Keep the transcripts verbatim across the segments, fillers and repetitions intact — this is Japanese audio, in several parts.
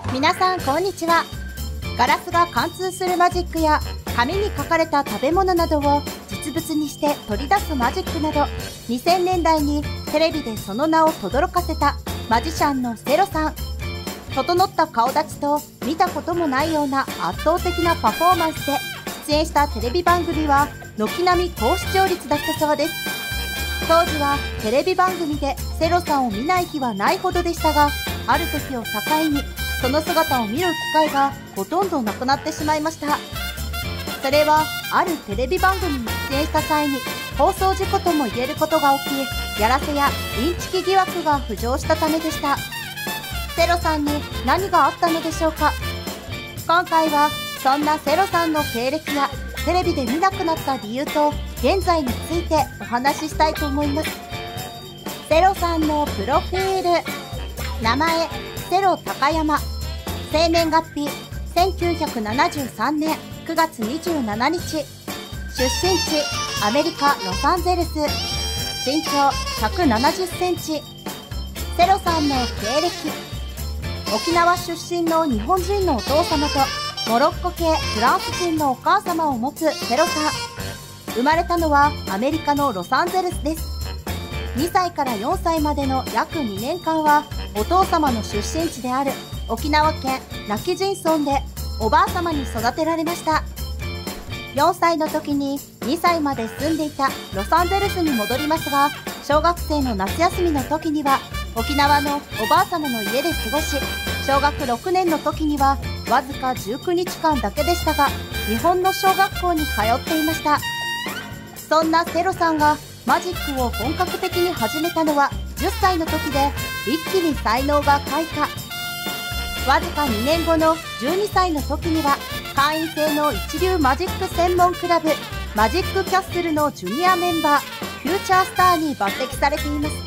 皆さんこんにちは。ガラスが貫通するマジックや紙に書かれた食べ物などを実物にして取り出すマジックなど、にせんねんだいにテレビでその名を轟かせたマジシャンのセロさん。整った顔立ちと見たこともないような圧倒的なパフォーマンスで出演したテレビ番組は軒並み高視聴率だったそうです。当時はテレビ番組でセロさんを見ない日はないほどでしたが、ある時を境にその姿を見る機会がほとんどなくなってしまいました。それはあるテレビ番組に出演した際に放送事故とも言えることが起き、やらせやインチキ疑惑が浮上したためでした。セロさんに何があったのでしょうか。今回はそんなセロさんの経歴やテレビで見なくなった理由と現在についてお話ししたいと思います。セロさんのプロフィール。名前、セロ高山。生年月日、せんきゅうひゃくななじゅうさんねんくがつにじゅうしちにち。出身地、アメリカ・ロサンゼルス。身長ひゃくななじゅっセンチ。セロさんの経歴。沖縄出身の日本人のお父様とモロッコ系フランス人のお母様を持つセロさん。生まれたのはアメリカのロサンゼルスです。にさいからよんさいまでの約にねんかんはお父様の出身地である沖縄県今帰仁村でおばあ様に育てられました。よんさいの時ににさいまで住んでいたロサンゼルスに戻りますが、小学生の夏休みの時には沖縄のおばあ様の家で過ごし、小学ろくねんの時にはわずかじゅうくにちかんだけでしたが、日本の小学校に通っていました。そんなセロさんがマジックを本格的に始めたのはじゅっさいの時で、一気に才能が開花。わずかにねんごのじゅうにさいの時には会員制の一流マジック専門クラブマジックキャッスルのジュニアメンバーフューチャースターに抜擢されています。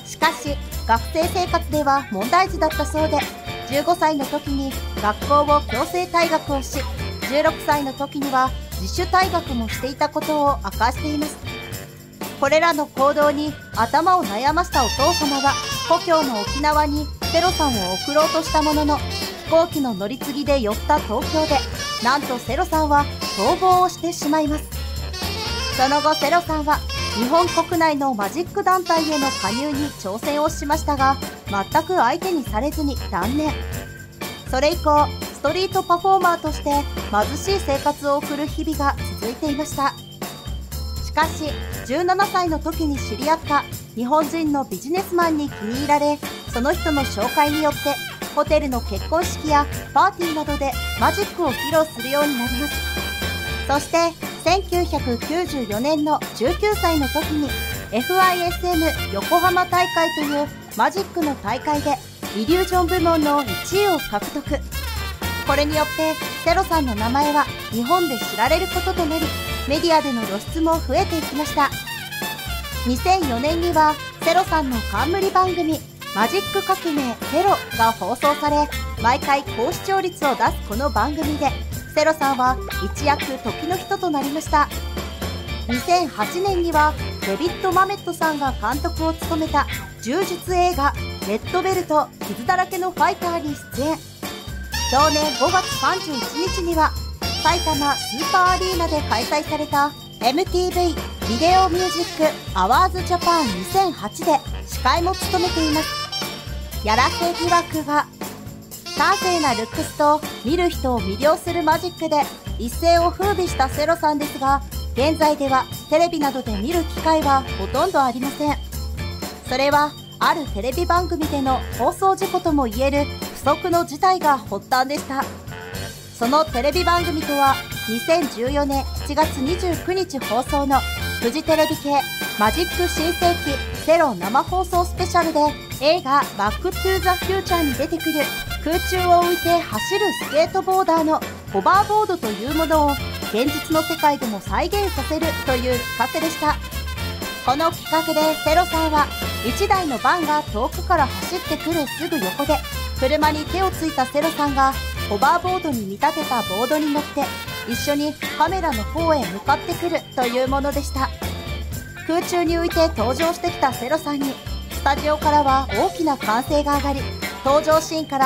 しかし学生生活では問題児だったそうで、じゅうごさいの時に学校を強制退学をし、じゅうろくさいの時には自主退学もしていたことを明かしています。これらの行動に頭を悩ましたお父様は故郷の沖縄にセロさんを送ろうとしたものの、飛行機の乗り継ぎで寄った東京でなんとセロさんは逃亡をしてしまいます。その後セロさんは日本国内のマジック団体への加入に挑戦をしましたが、全く相手にされずに断念。それ以降ストリートパフォーマーとして貧しい生活を送る日々が続いていました。しかしじゅうななさいの時に知り合った日本人のビジネスマンに気に入られ、その人の紹介によってホテルの結婚式やパーティーなどでマジックを披露するようになります。そしてせんきゅうひゃくきゅうじゅうよねんのじゅうきゅうさいの時に エフアイエスエム 横浜大会というマジックの大会でイリュージョン部門のいちいを獲得。これによってセロさんの名前は日本で知られることとなり、メディアでの露出も増えていきました。にせんよねんにはセロさんの冠番組マジック革命セロが放送され、毎回高視聴率を出すこの番組でセロさんは一躍時の人となりました。にせんはちねんにはデビッド・マメットさんが監督を務めた柔術映画レッドベルト傷だらけのファイターに出演。同年ごがつさんじゅういちにちには埼玉スーパーアリーナで開催された エムティーブイ ビデオミュージックアワーズジャパンにせんはちで司会も務めています。やらせ疑惑が。端正なルックスと見る人を魅了するマジックで一世を風靡したセロさんですが、現在ではテレビなどで見る機会はほとんどありません。それはあるテレビ番組での放送事故ともいえる不測の事態が発端でした。そのテレビ番組とはにせんじゅうよねんしちがつにじゅうくにち放送のフジテレビ系マジック新世紀セロ生放送スペシャルで、映画バックトゥーザフューチャーに出てくる空中を浮いて走るスケートボーダーのホバーボードというものを現実の世界でも再現させるという企画でした。この企画でセロさんはいちだいのバンが遠くから走ってくるすぐ横で、車に手をついたセロさんがホバーボードに見立てたボードに乗って一緒にカメラの方へ向かってくるというものでした。空中に浮いて登場してきたセロさんにスタジオからは大きな歓声が上がり、登場シーンから視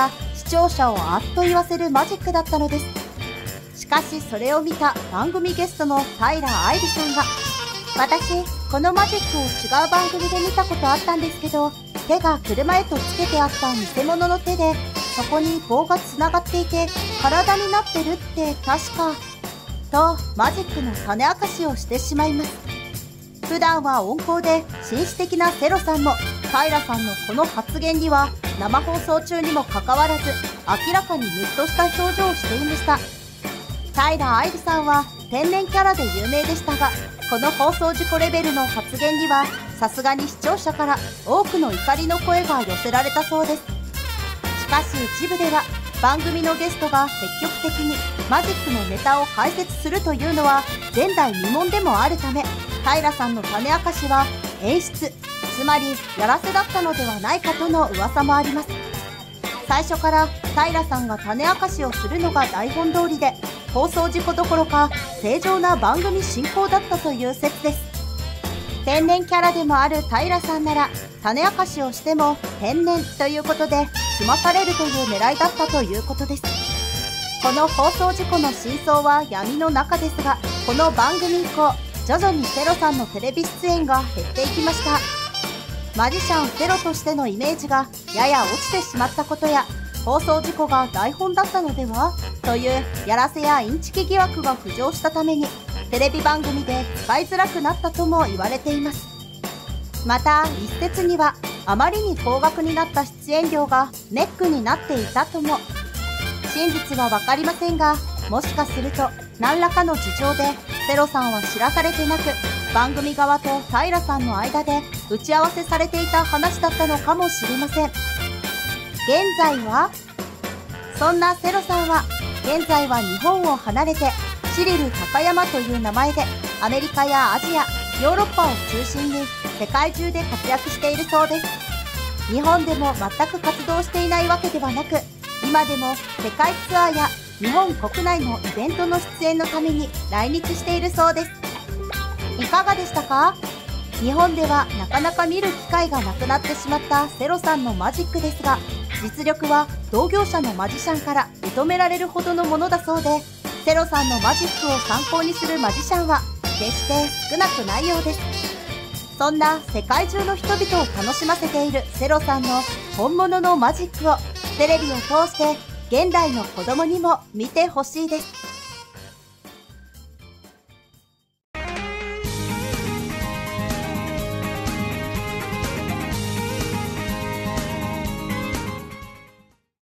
視聴者をあっと言わせるマジックだったのです。しかしそれを見た番組ゲストの平愛理さんが、私、このマジックを違う番組で見たことあったんですけど、手が車へとつけてあった偽物の手で、そこに棒がつながっていて、体になってるって確か、とマジックの種明かしをしてしまいます。普段は温厚で紳士的なセロさんも、平さんのこの発言には生放送中にもかかわらず、明らかにムッとした表情をしていました。平愛理さんは天然キャラで有名でしたが、この放送事故レベルの発言にはさすがに視聴者から多くの怒りの声が寄せられたそうです。しかし一部では番組のゲストが積極的にマジックのネタを解説するというのは前代未聞でもあるため、平さんの種明かしは演出、つまりやらせだったのではないかとの噂もあります。最初から平さんが種明かしをするのが台本通りで、放送事故どころか正常な番組進行だったという説です。天然キャラでもある平さんなら種明かしをしても天然ということで済まされるという狙いだったということです。この放送事故の真相は闇の中ですが、この番組以降徐々にセロさんのテレビ出演が減っていきました。マジシャンセロとしてのイメージがやや落ちてしまったことや、放送事故が台本だったのではというやらせやインチキ疑惑が浮上したために、テレビ番組で使いづらくなったとも言われています。また一説には、あまりに高額になった出演料がネックになっていたとも。真実はわかりませんが、もしかすると何らかの事情でセロさんは知らされてなく、番組側と平さんの間で打ち合わせされていた話だったのかもしれません。現在はそんなセロさんは現在は日本を離れてシリル高山という名前でアメリカやアジア、ヨーロッパを中心に世界中で活躍しているそうです。日本でも全く活動していないわけではなく、今でも世界ツアーや日本国内のイベントの出演のために来日しているそうです。いかがでしたか？日本ではなかなか見る機会がなくなってしまったセロさんのマジックですが、実力は同業者のマジシャンから認められるほどのものだそうで、セロさんのマジックを参考にするマジシャンは決して少なくないようです。そんな世界中の人々を楽しませているセロさんの本物のマジックをテレビを通して現代の子供にも見てほしいです。